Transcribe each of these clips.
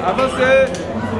Avancez.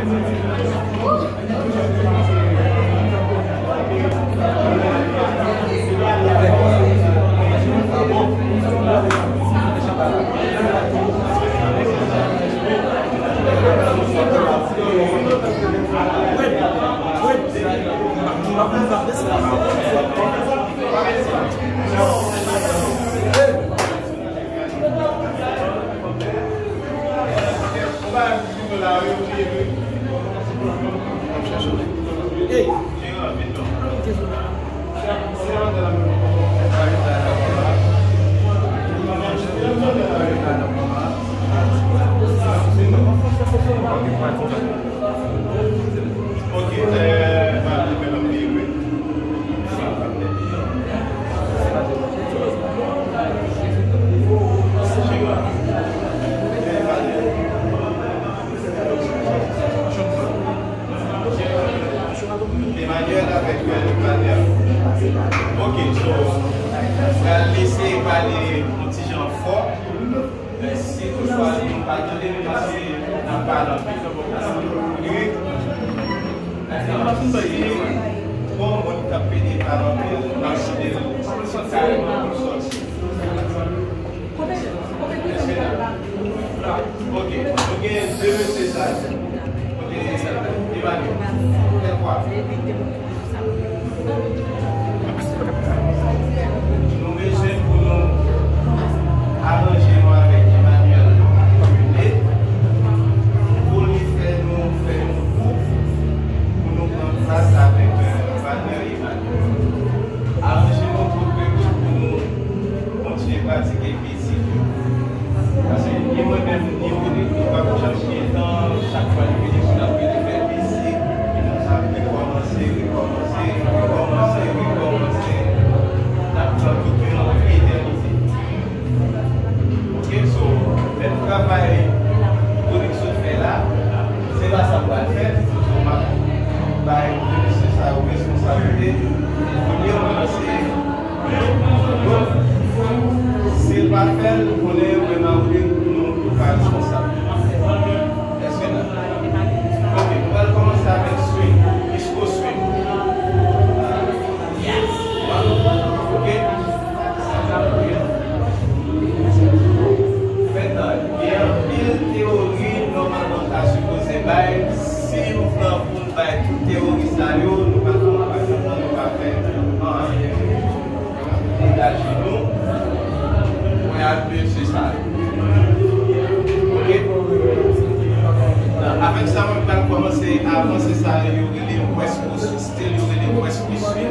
Avec ça, on va commencer à avancer ça, il y aurait les West Coast, still, il y aurait les West Coast Swing.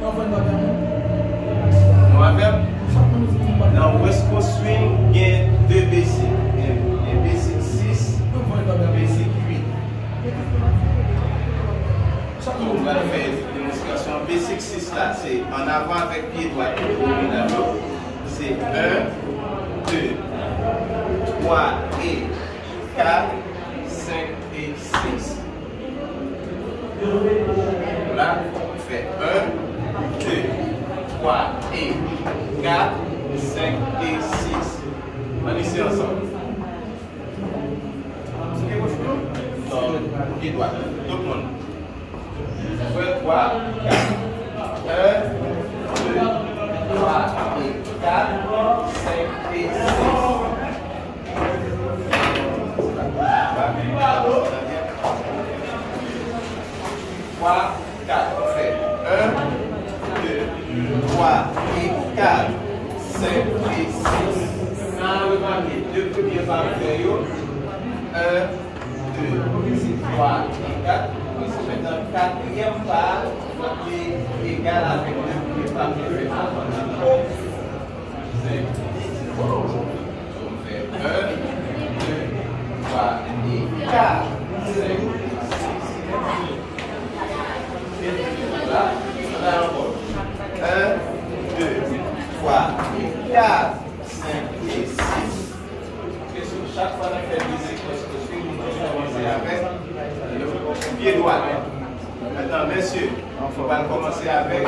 On va faire dans West Coast Swing, il y a deux basics. Il y a basic 6, basic 8. On va faire une démonstration. Basic 6 là, c'est en avant avec pied droit. C'est 1, 2, 3 et 4, 5 et 6. Là, on fait 1, 2, 3 et 4, 5 et 6. On est ici ensemble. Donc, pied droit. Tout le monde. 3, 4. 1, 2, 3 et 4, 5 et 6. 3, 4, on fait 1, 2, 3 et 4, 5 et 6. On a remarqué deux premiers pas faire 1, 2, 3 et 4. Maintenant, quatrième pas qui est égal avec deux premiers pas faire. On fait 1, 2, 3 et 4, 5 et 6. Là, on a encore 1, 2, 3 et 4, 5 et 6. Et sur chaque fois qu'on fait des séquences, nous allons commencer avec le pied droit. Maintenant, messieurs, on va commencer avec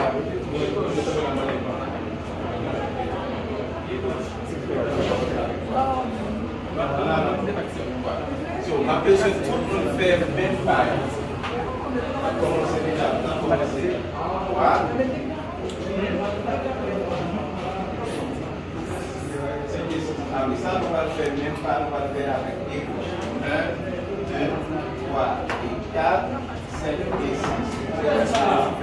On a besoin de tout le monde faire même pareil. On va commencer déjà. On va commencer. Voilà. Ah oui, ça, on va le faire même pas, on va le faire avec les gauches. 1, 2, 3 et 4, 5 et 6.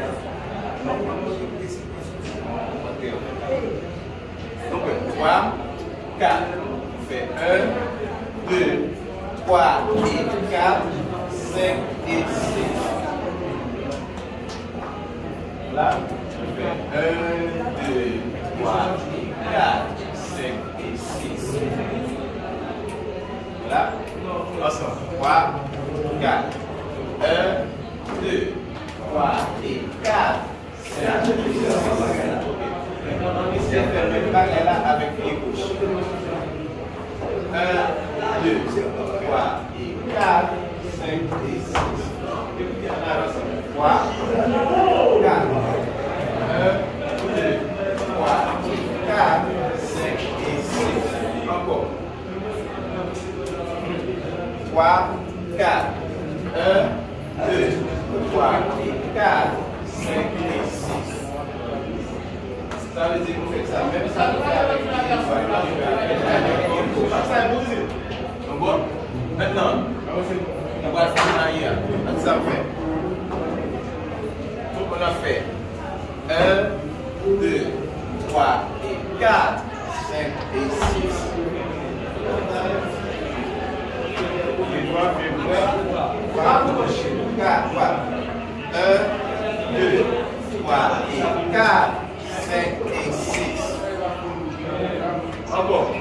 Donc 3, 4. On fait 1, 2, 3 et 4, 5 et 6. Là, on fait 1, 2, 3 et 4, 5 et 6. Là, ensemble. 3, 4. 1, 2, 3 et 4, 5 et 6. On essaie de faire le bagage là avec les gauches. 1, 2, 3 et 4, 5 et 6. On avance. 3, 4. 1, 2, 3 et 4, 5 et 6. Encore. 3, 4. 1, 2, 3 et 4, 5 et 6. Ça veut dire que vous faites ça. Même ça, vous faites avec les ça, donc bon, maintenant, on va faire en arrière. Ça fait. Donc on a fait 1, 2, 3 et 4, 5 et 6. Les doigts fait 4, voilà. 1, 2, 3 et 4, 5 et 6. Encore.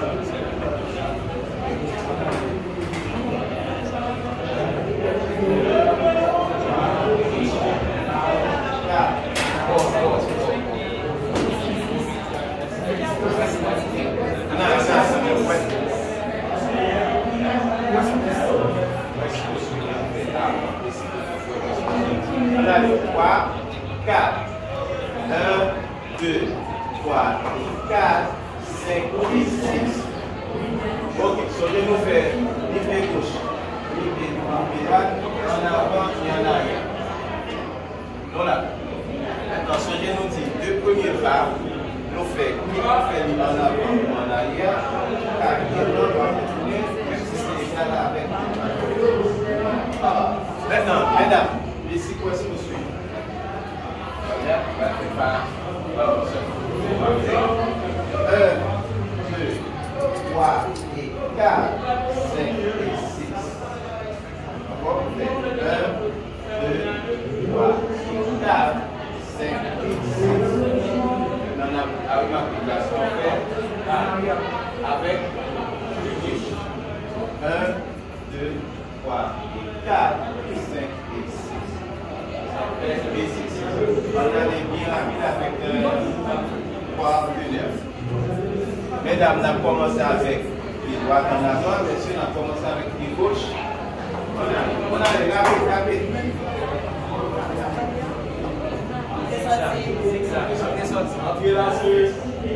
Allez, 3, 4. 1, 2, 3, 4, 5 et 6. Ok, soyez nous faire l'idée gauche, l'idée droite, en avant et en arrière. Voilà. Maintenant, soyez nous dit deux premiers pas, nous faisons en avant ou en arrière, car il va tourner, même si c'est égal avec. Maintenant, mesdames, les séquences nous suivent. On va faire pas. 1, 2, 3 et 4, 5 et 6. Encore, on fait 1, 2, 3 et 4, 5 et 6. Maintenant, avec l'application, on fait avec le gauche. 1, 2, 3 et 4, 5 et 6. Ça fait B6. On a des bien rapides avec 3 partenaires. Mesdames, on a commencé avec les droites en avant, messieurs, on a commencé avec les gauches. On a les rapides. Appuyez là-dessus.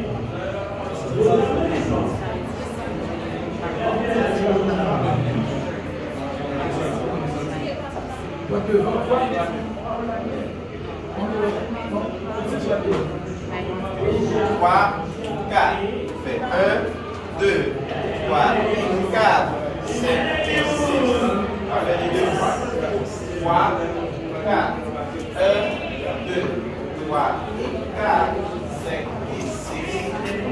Trois, 4. Fait 1, 2, 3, 4, 5 et 6. Avec les deux fois. 3, 4. 1, 2, 3 et 4, 5 et 6.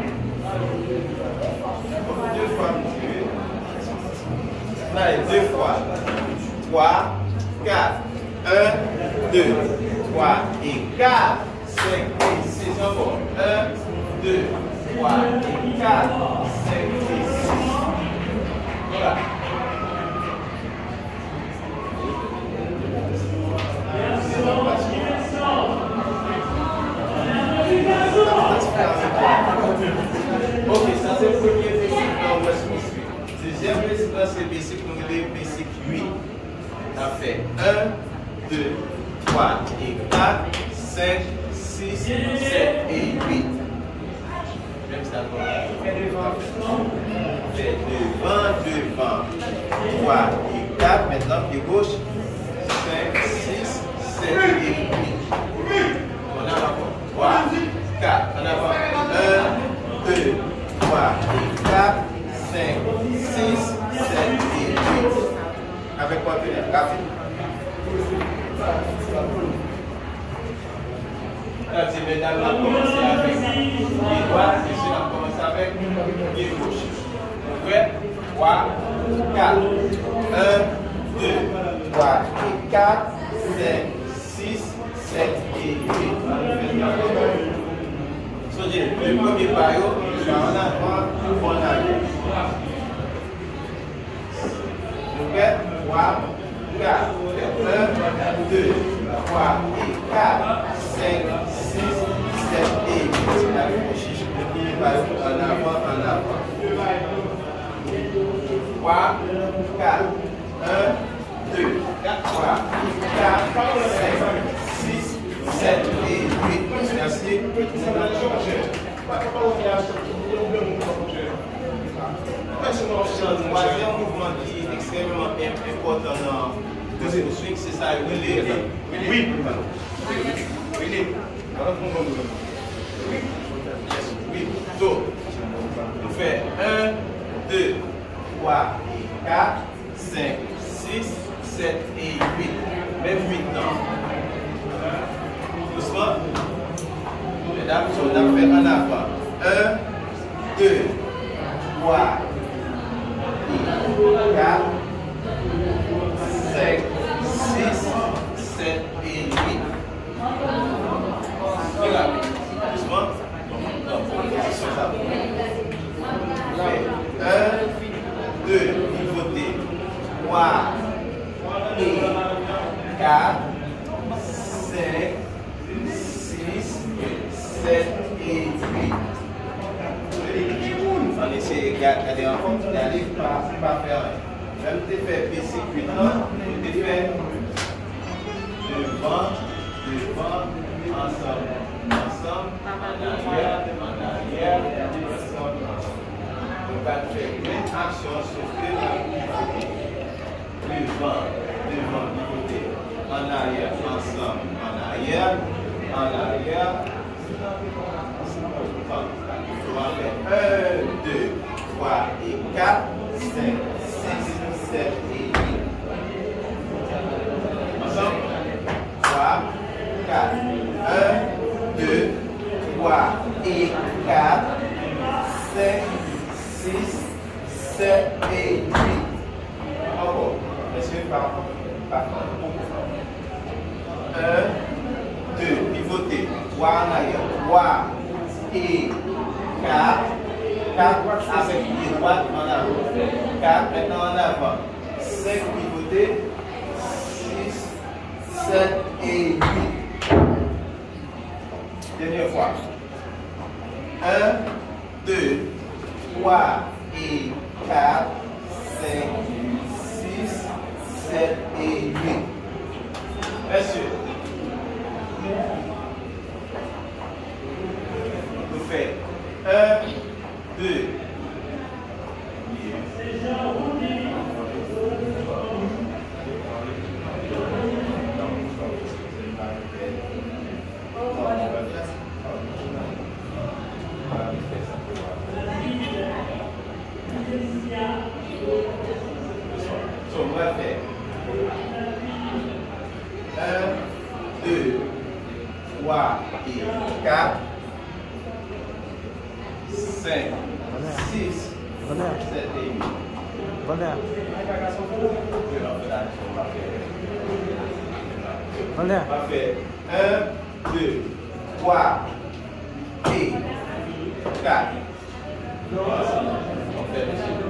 Deux fois, monsieur. Là, deux fois. 3, 4. 1, 2, 3 et 4, 5 et 6. Encore. 1, 2, 3 et 4, 5 et 6. Voilà. Ok, ça c'est le premier basic dans West Missouri. Deuxième basic, c'est basic, nous avons basic 8. On a fait 1, 2, 3 et 4, 5, 6, 7 et 8. Même ça, fait devant. 3 et 4. Maintenant, pied gauche. 5, 6, 7 et 8. On a encore 3, 4. En avant. 1, 2, 3 et 4. 5, 6, 7 et 8. Avec quoi tenir? Rapide. Là, c'est mesdames, on va commencer avec pied droit. Et si on commence avec pied gauche. Prêt? 3, 4. 1, 2, 3 et 4. 5, 6, 7 et 8. Le premier paillot, je vais en avant, en arrière. Prêt? 3, 4. 1, 2, 3 et 4. 5, 6, 7 et 8. Avec le chiche. Le premier paillot, en avant, en avant. 3, 4. 1, 2, 3, 4, 5, 6, 7 et 8. Merci. Le troisième mouvement qui est extrêmement important dans le swing, c'est ça, oui. Oui. Donc, on fait 1, 2, 3 et 4, 5, 6, 7 et 8. Même 8 ans. Doucement. Mesdames, on a fait en avant. 1, 2, 3, 4, 5, 6, 7 et 8. Regarde. Doucement. Position ça. 1, 2, pivoter. 3 et 4, 5, 6, 7 et 8. On essaie de garder en compte, d'aller pas faire. Même tu fais B-circuit, tu fais devant, ensemble, en arrière, ensemble. On va faire une action sauf que devant, pivoter, en arrière, ensemble, en arrière, on va faire 1, 2, 3 et 4, 5, 6, 7 et 8. Ensemble, 3, 4, 1, 2, 3 et 4, 5, 6, 7 et 8. Encore. Est-ce que par 1, 2, pivoter, 3 en arrière, 3 et 4, 4 avec pied droit en avant, 4 maintenant en avant, 5 pivoter, 6, 7 et 8. Dernière fois. 1, 2, 3 et 4, 5, 6, 7 et 8. Messieurs, vous faites 1, 2, 3 et 4, 5, 6, 7 et 8. Valère. Valère. On va faire 1, 2, 3 et 4. On fait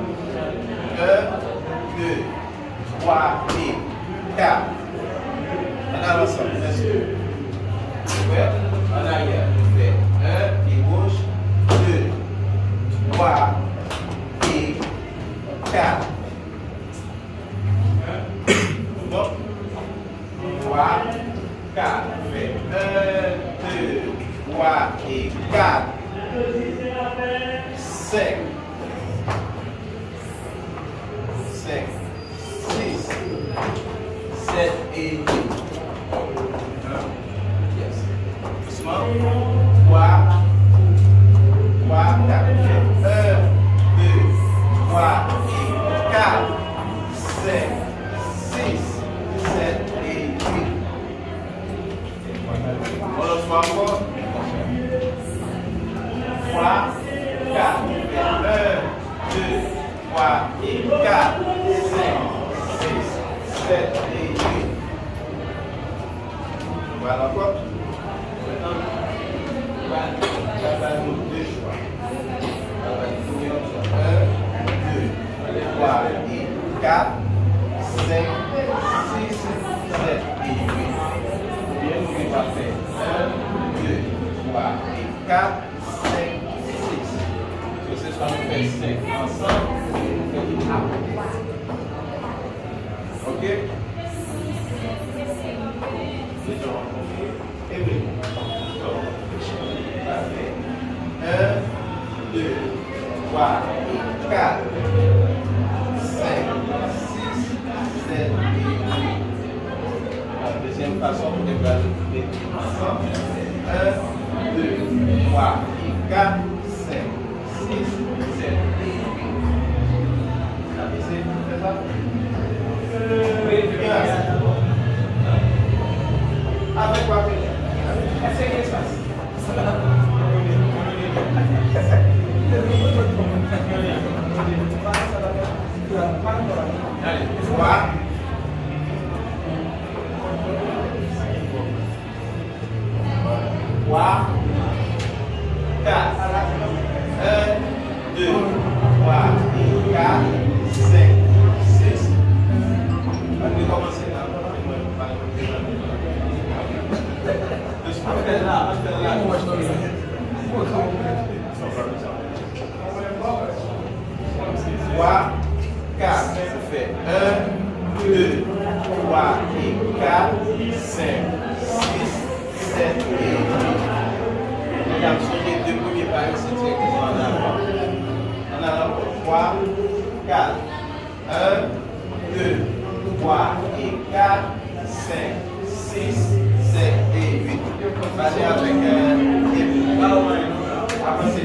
1, 2, 3 et 4. On a l'ensemble, bien sûr. En arrière, on fait 1 pied gauche, 2, 3 et 4. Bon. 3, 4. On fait 1, 2, 3 et 4. 5, 7 et 8. Yes. Doucement. 3, 4. 1, 2, 3 et 4, 5, 6, 7 et 8. On le fait encore. 3, 4. 1, 2, 3 et 4, 5, 6, 7 et 8. Voilà encore. Maintenant, on va nous deux choix. On va nous donner 1, 2, 3 et 4, 5, 6, 7 et 8. Bien, on va faire 1, 2, 3 et 4, 5, 6. Ce soit nous faire 5 ensemble, nous faire du A. Ok? Et oui. 1, 2, 3 et 4, 5, 6, 7 et 8. La deuxième façon, vous devez ajouter ensemble. 1, 2, 3 et 4, 5, 6, 7 et 8. Vous avez essayé de faire ça? Oui, bien. Avec quoi? Est-ce qu'il se passe? Allez, 3. 3, 4. 1, 2, 3 et 4, 5, 6. On va commencer là. Trois, 4, ça fait 1, 2, 3 et 4, 5, 6, 7 et 8. Regarde sur les deux premiers paris, c'est directement en avant. En avant, 3, 4, 1, 2, 3 et 4, 5, 6, 7 et 8. Passez avec avancez.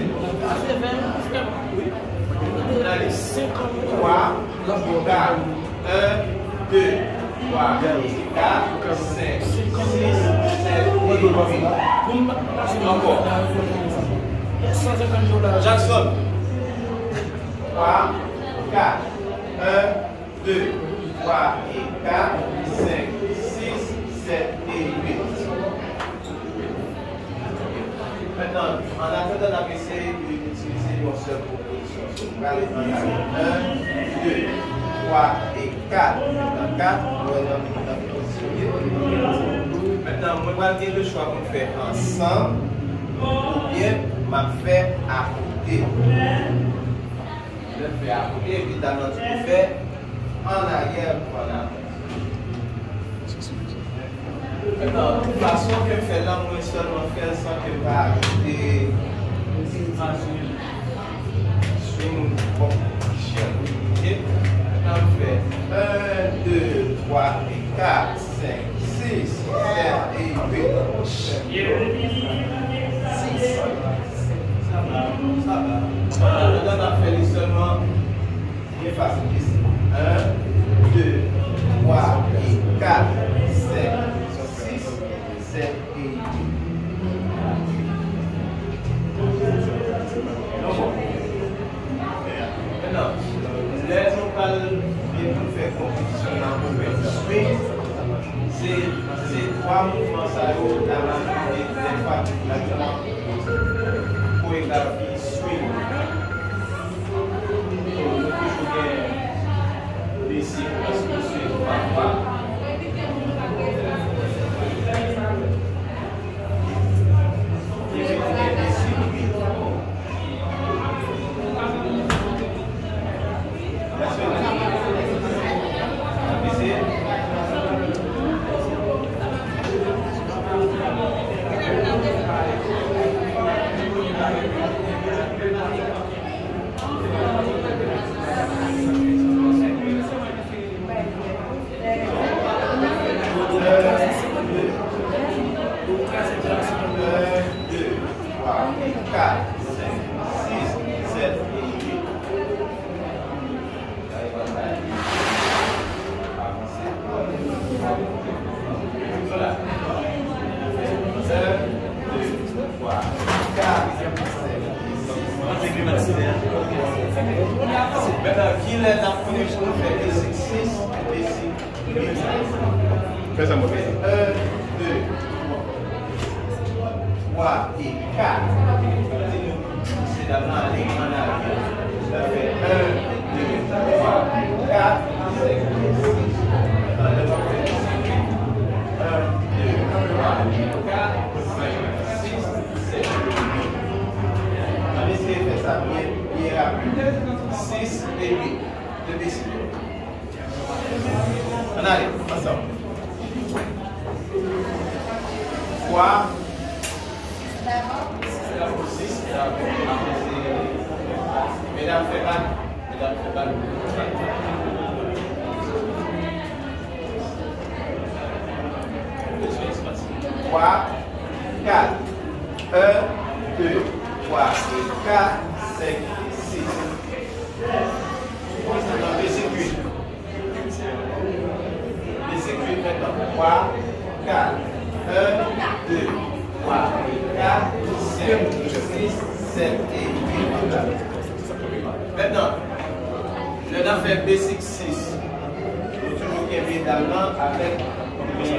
Allez, 3, 4, 1, 2, 3 et 4, 5, 6, 7 et 8. Encore. Jackson. 3, 4, 1, 2, 3 et 4, 5, 6, 7 et 8. Maintenant, en attendant d'essayer d'utiliser mon seul proposition, on va aller en 1, 2, 3 et 4. Dans 4, on va dans la position. Maintenant, moi, je vais le choix pour faire ensemble ou bien m'a faire à côté. Je vais faire à côté, évidemment, tu peux faire en arrière ou en avant. Maintenant, de toute façon, que je fais là, moi seulement faire sans que je vais ajouter swing competition. Maintenant, je fais 1, 2, 3 et 4, 5, 6, 7 et 8. 6. Ça va. Maintenant, on a fait seulement bien facile ici. 1, 2, 3 et 4, 5, 7 et 8. Maintenant, les nous parlons bien pour faire compétition dans le swing. C'est 3 mouvements ça la majorité des fois la chorégraphie swing. Nous toujours ici parce que c'est parfois. Fais ça, mon père. 1, 2, 3 et 4. C'est la main aller en arrière. Ça fait 1, 2, 3, 4, 5, 6. On va faire 1, 2, 3, 4, 5, 6, 7, 8. On va essayer de faire ça bien rapide. 6 et 8. De décider. On arrive, ensemble. 3. C'est la pour 6. Mesdames, faites mal. Mesdames, faites mal. 3, 4. 1, 2, 3, 4, 5, 6. Dans les circuits. Les circuits maintenant. 3, 4. 1, 2, 3, 4, 5, 6, 7 et 8. Maintenant, je vais faire basic 6. Je vais toujours qu'il d'allemand avec mes.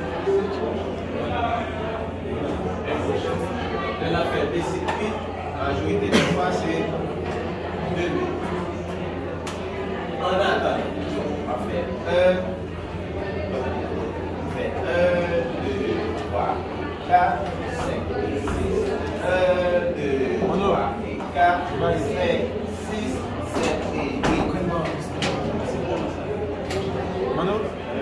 Je vais faire basic 8. Majorité de fois, c'est 2 8. On attend. On va faire 1, 2, 3, 4, 5, 6, 1, 2, 3 et 4, 5, 6, 7 et 8. Mano?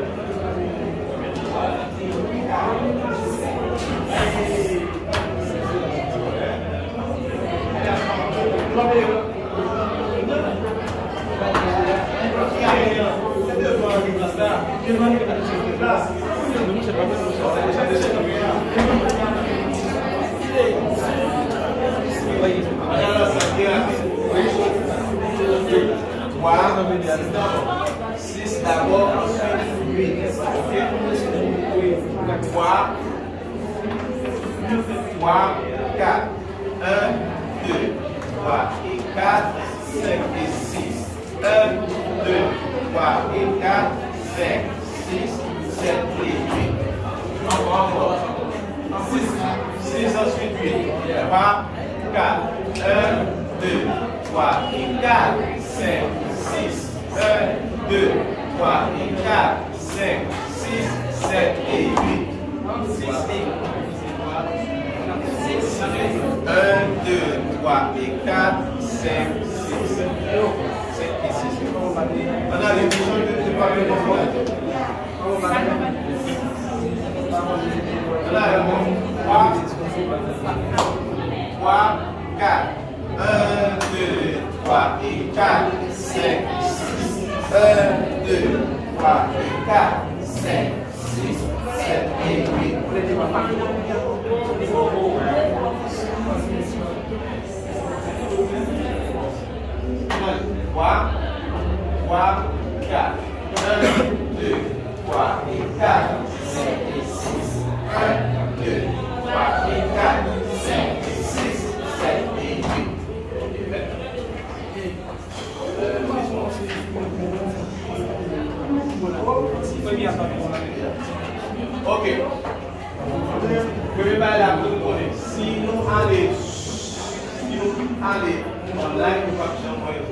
Six d'abord, ensuite 8. 3, 4, 1, 2, 3 et 4, 5 et 6. 1, 2, 3 et 4, 5, 6, 7 et 8. Encore. 6 ensuite 8. 3, 4, 1, 2, 3 et 4, 5, 6, 1, 2, 3 et 4, 5, 6, 7 et 8. 1, 2, 3 et 4, 5, 6, 7 et 6. On a les besoins de papier de moi. On a 3, 4. 1, 2, 3 et 4, 5, 6. 1, 2, 3 et 4, 5, 6, 7 et 8. 3, 4. 1, 2, 3 et 4, 5 et 6. 1, 2, 3 et 4, 5 et 6, 7 et 8. Ok. Je vais pas la donner. Si nous allons online, nous pas jamais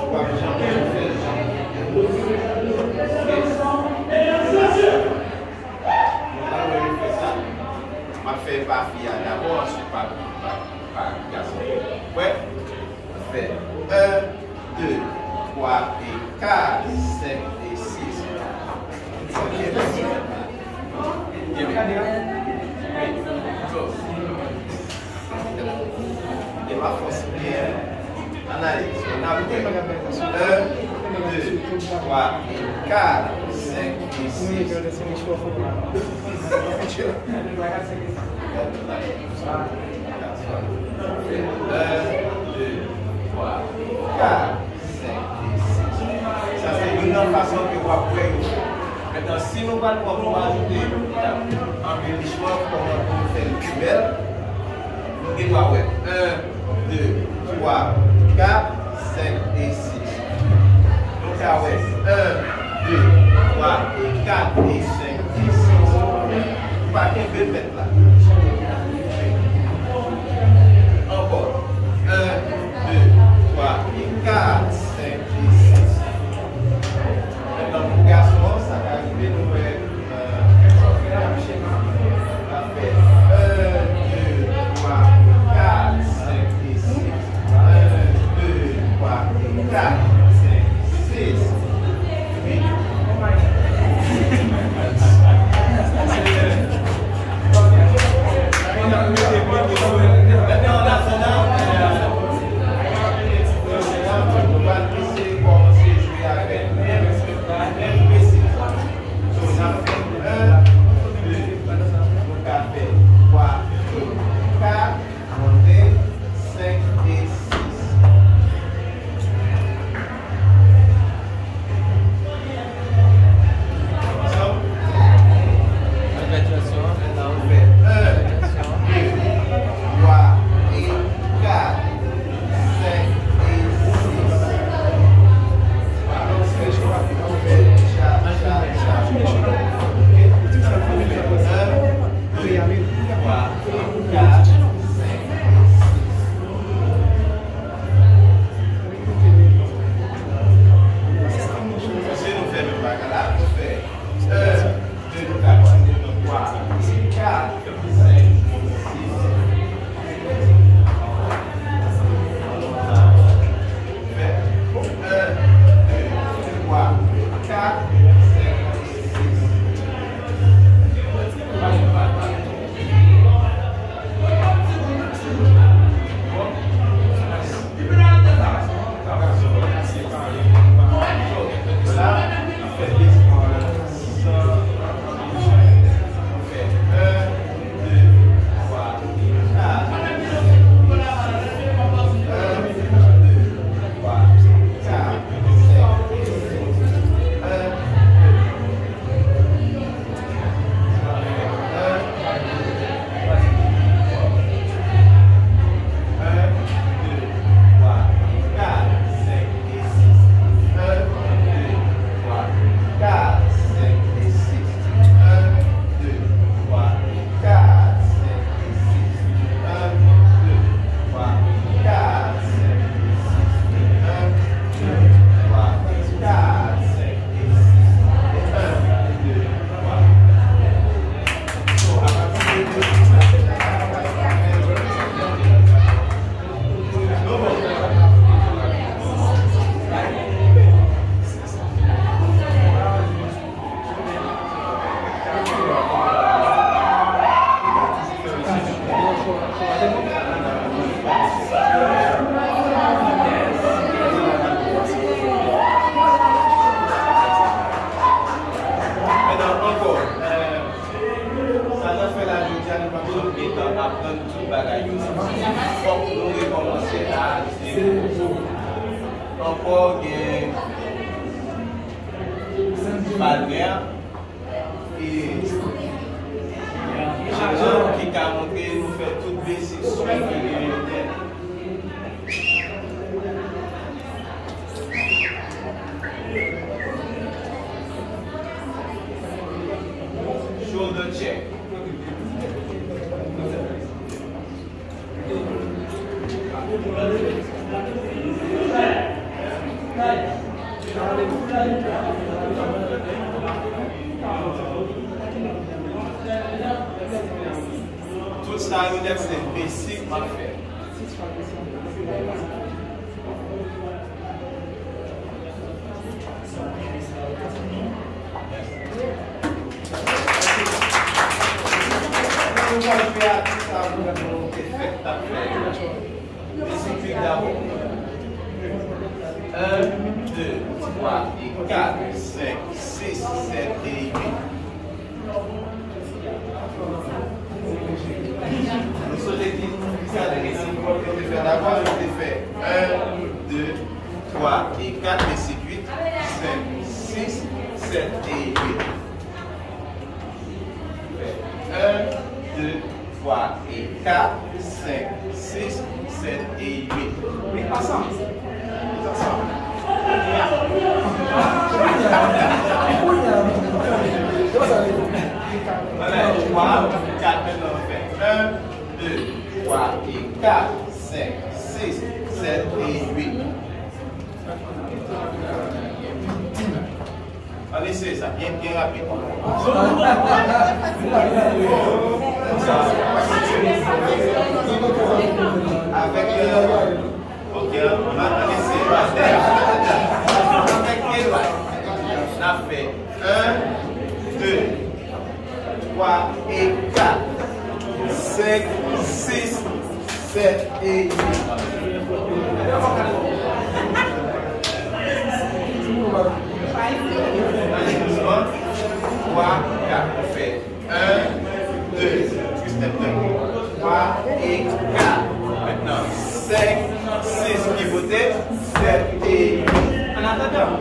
on fait par fille d'abord, ensuite par garçon. Ouais. On fait 1, 2, 3 et 4, 5 et 6. Il va forcer. Analyse. On a 1, 2, 3 et 4, 5 et 6. 1, 2, 3, 4, 5 et 6. Ça, c'est une autre façon que vous pouvez. Maintenant, si nous allons ajouter un embellissement pour faire le plus belle, nous devons 1, 2, 3, 4, 5 et 6. Donc, 1, 2, 3 et 4 et 5 et 6. Pas qu'un peu mettre là. Encore. 1, 2, 3 et 4, 5 et 6. Maintenant, pour garçon, ça va arriver, nous faire 1, 2, 3, 4, 5 et 6. 1, 2, 3 et 4, 5, 6, 8. Maintenant, en attendant, on va essayer de commencer à jouer avec même précision. Donc, on a fait 1, 2, on a fait 3, 4, 5 et 6. Encore des partenaires et gens qui ont montré nous faire toutes les sections prioritaires. Shoulder check. Tout ça, c'est basic à faire. On va faire tout ça pour effet à faire. Basic d'abord. 1, 2, 3 et 4, 5, 6, 7 et 8. Nous sommes dit, on faire d'abord, je fait 1, 2, 3 et 4 et 6, 8, 5, 6, 7 et 8. 1, 2, 3 et 4, 5, 6, 7 et 8. Mais ensemble. Voilà, 3, 4, maintenant on fait 1, 2, 3 et 4, 5, 6, 7 et 8. On essaie ça, bien rapide. Avec ok, on va essayer. Avec quel on a fait 1, 2, 3 et 4, 5, 6, 7 et 8. 3, 4, on fait 1, 2, 3 et 4. Maintenant 5, 6 qui votait, 7 et 8. On attend.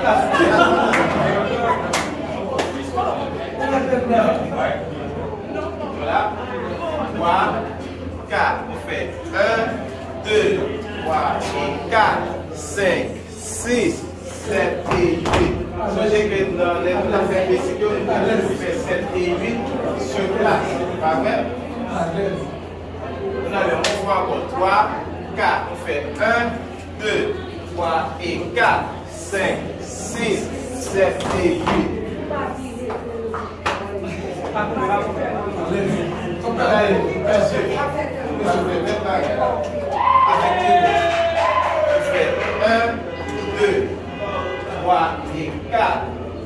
Voilà. 3, 4, on fait 1, 2, 3 et 4, 5, 6, 7 et 8. Sachez que dans les affaires de sécurité, on fait 7 et 8 sur place. Pas vrai? On a le mouvement encore 3, 4, on fait 1, 2, 3 et 4, 5, 6, 7 et 8. Avec 1, 2, 3 et 4.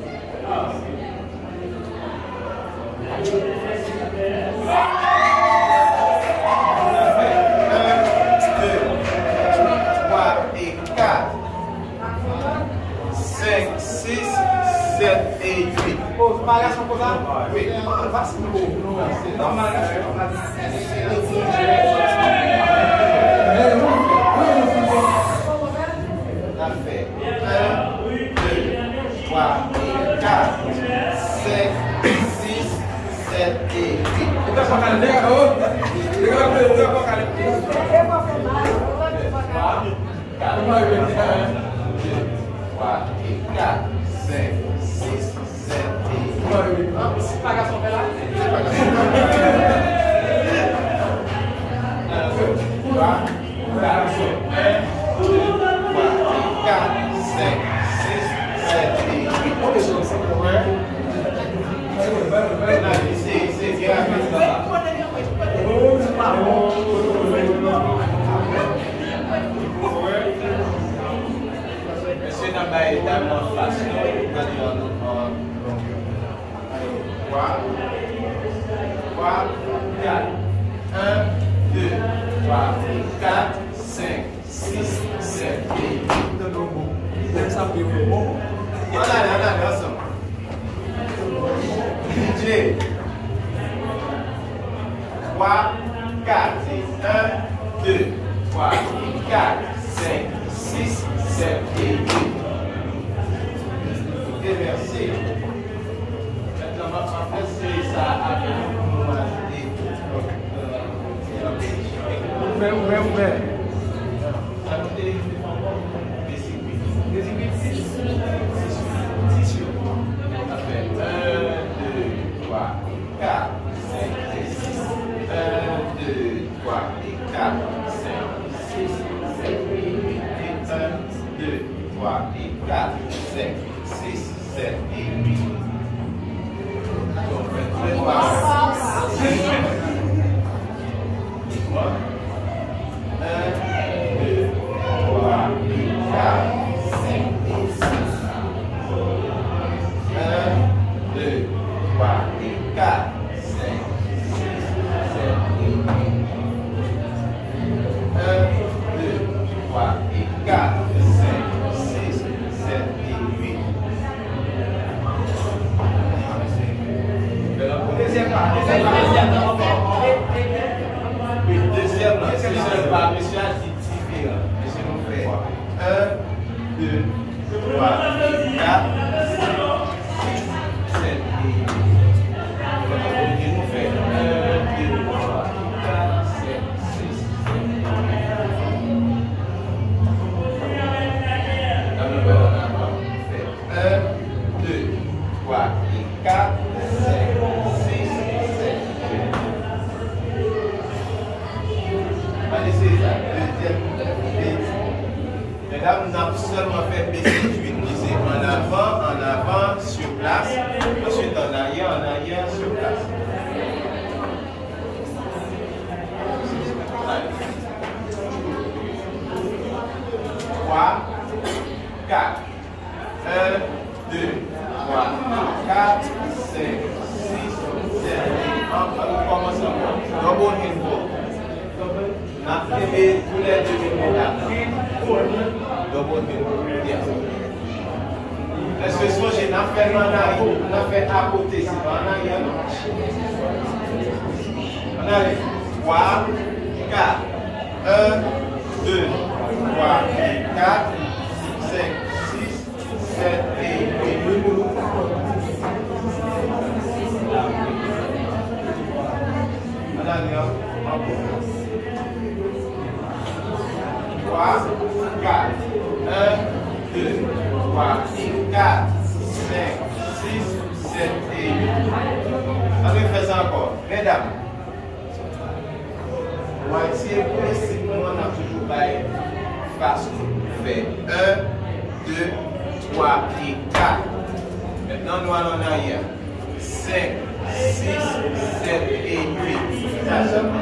5, 6, 7 et 8. Oh, malgação pour ça? Oui. Non, malgação. On a fait 1, 2, 3 et 4, 5, 6, 7 et 8. Monsieur n'a pas été tellement facile. 3, 4, 1, 2, 3, 4, 5, 6, 7 et 8. Voilà, ensemble. DJ. 3, 4, 1, 2, 3, 4, 5, 6, 7 et 8. Et merci. Maintenant, on va faire ça avec ouvert. Number seulement faire baisser du glisser en avant, sur place. Ensuite en arrière, sur place. 3, 4. 1, 2, 3, 4, 5, 6, 7. On commence encore. Double input. On a fait tous les 2 minutes. Double input. Est-ce que ce que j'ai fait en arrière, on a fait à côté, c'est pas en arrière, non? On arrive. 3, 4. 1, 2, 3, 4, 5, 6, 7 et 8. On arrive. 3, 4. 1, 2, 3, 4, 5, 6, 7 et 8. On va faire ça encore. Mesdames. On va essayer pour les signes, on a toujours bail face. Fait 1, 2, 3 et 4. Maintenant, nous allons en arrière. 5, 6, 7 et 8. Ça seulement.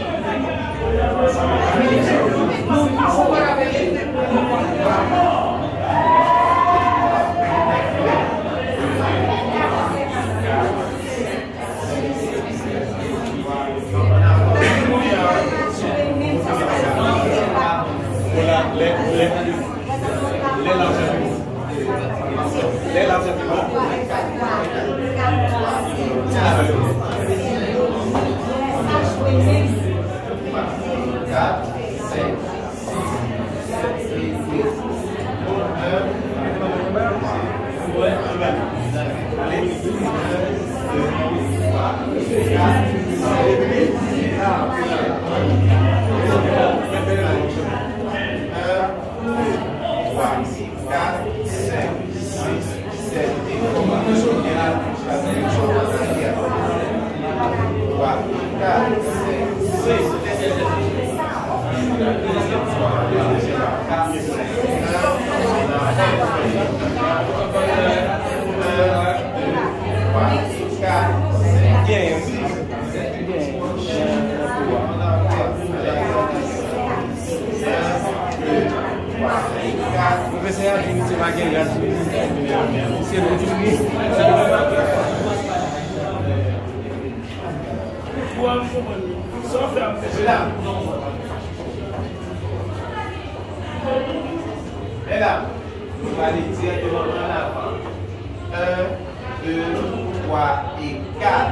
Mesdames, on va aller directement en avant. 1, 2, 3 et 4.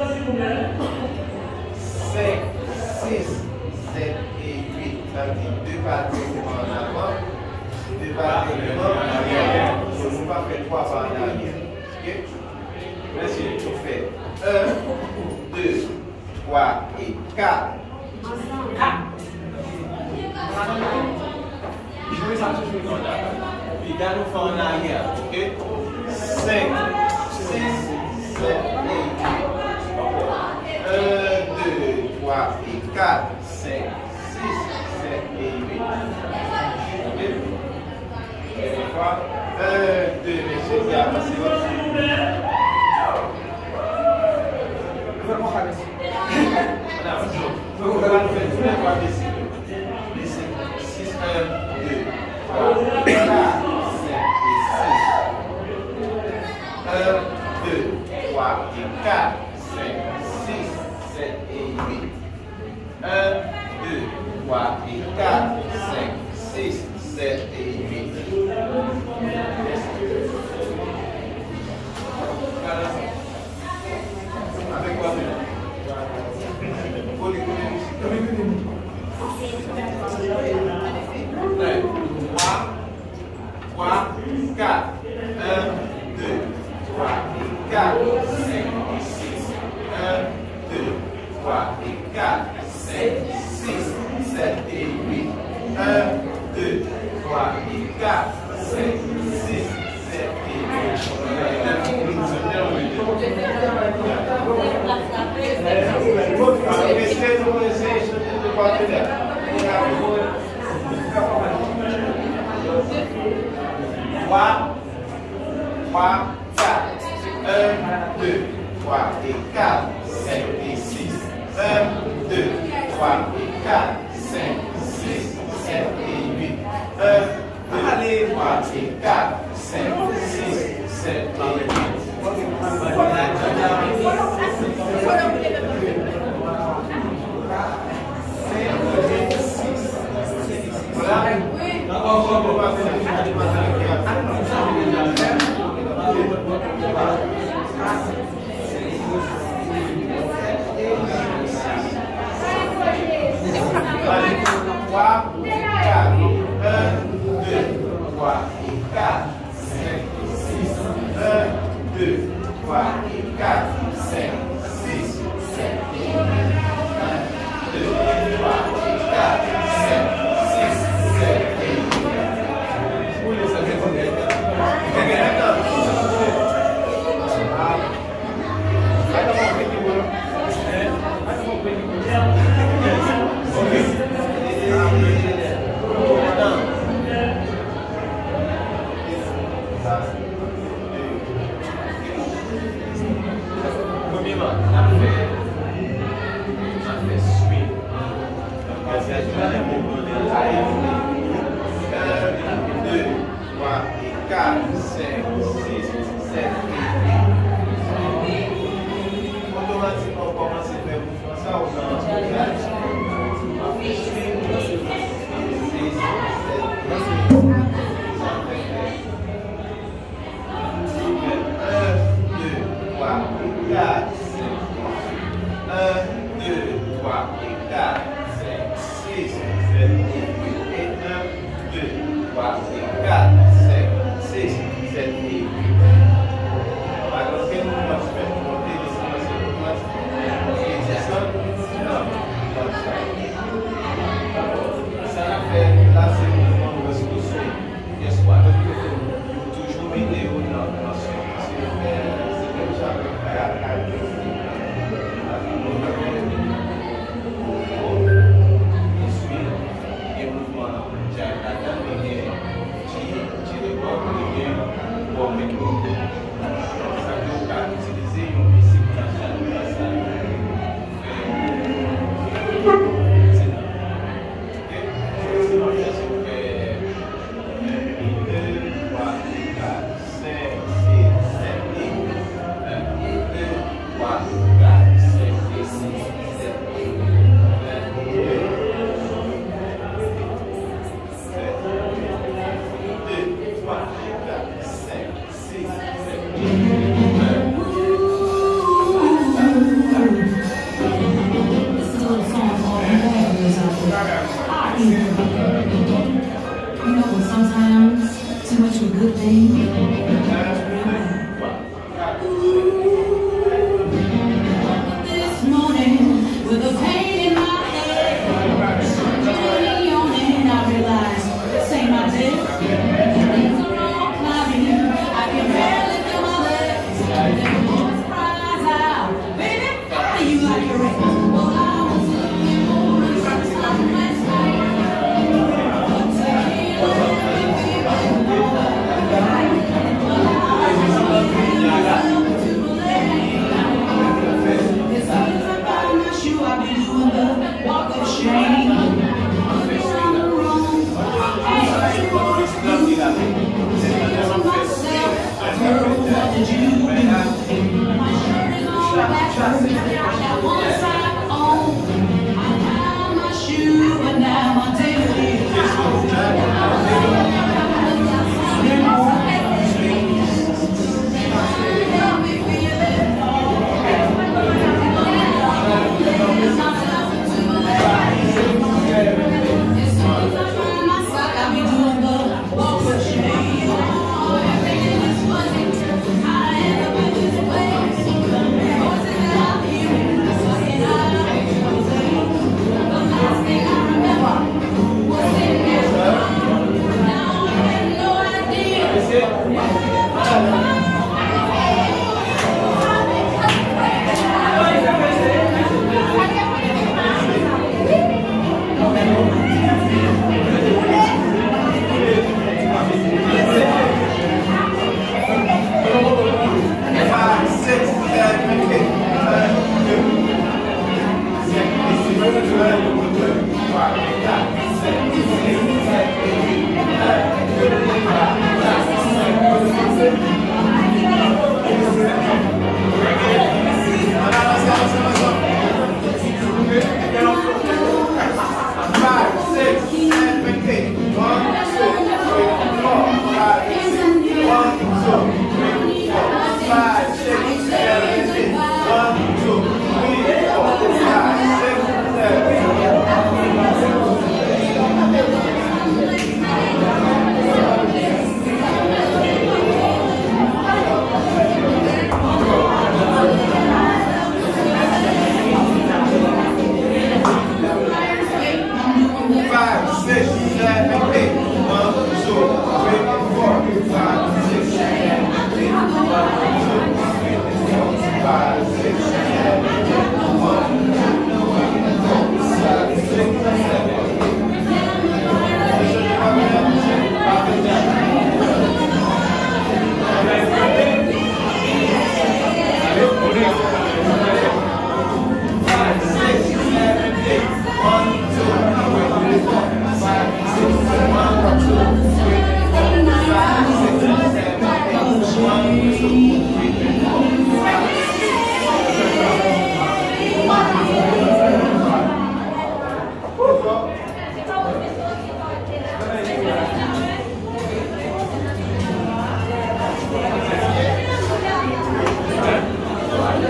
5, 6, 7 et 8. Ça veut dire 2 pas directement en avant. 2 pas directement en arrière. On ne va pas faire 3 pas en arrière. Ok? Merci, on fait 1, 2, 3 et 4. Puis là, nous faisons en arrière, ok? 5, 6, 7 et 8. 1, 2, 3 et 4, 5, 6, 7 et 8. Ok? 1, 2, messieurs, c'est avancé. On va faire tous les 3 décisions. 6, 1, 2, 3, 4, 5 et 6. 1, 2, 3 et 4, 5, 6, 7 et 8. 1, 2, 3 et 4, 5, 6, 7 et 8. Avec quoi? 3, 4, 1, 2, 3 et 4, 5 et 6. 1, 2, 3 et 4, 5, 6, 7 et 8. 1, 2, 3 et 4, 5, 6, 7 et 8.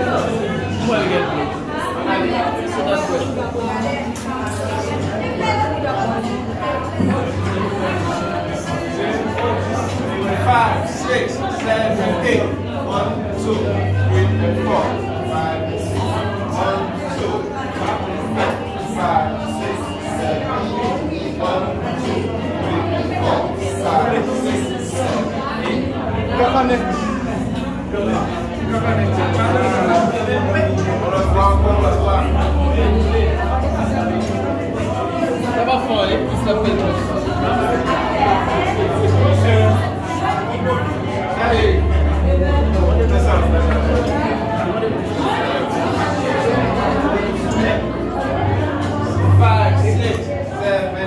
Five, six, seven, eight. 1, 2, 3, 4, 5, 6. 1, 2, 5, 6, 7, 8. 1, 2, 3, 4, 5, 6, 7, 8. Ça va fort, les pouces la peine. Allez. C'est ça. 5, 6, 7,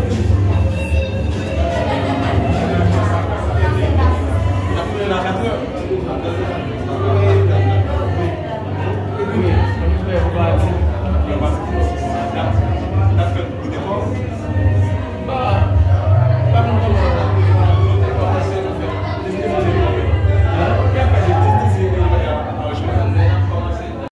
8.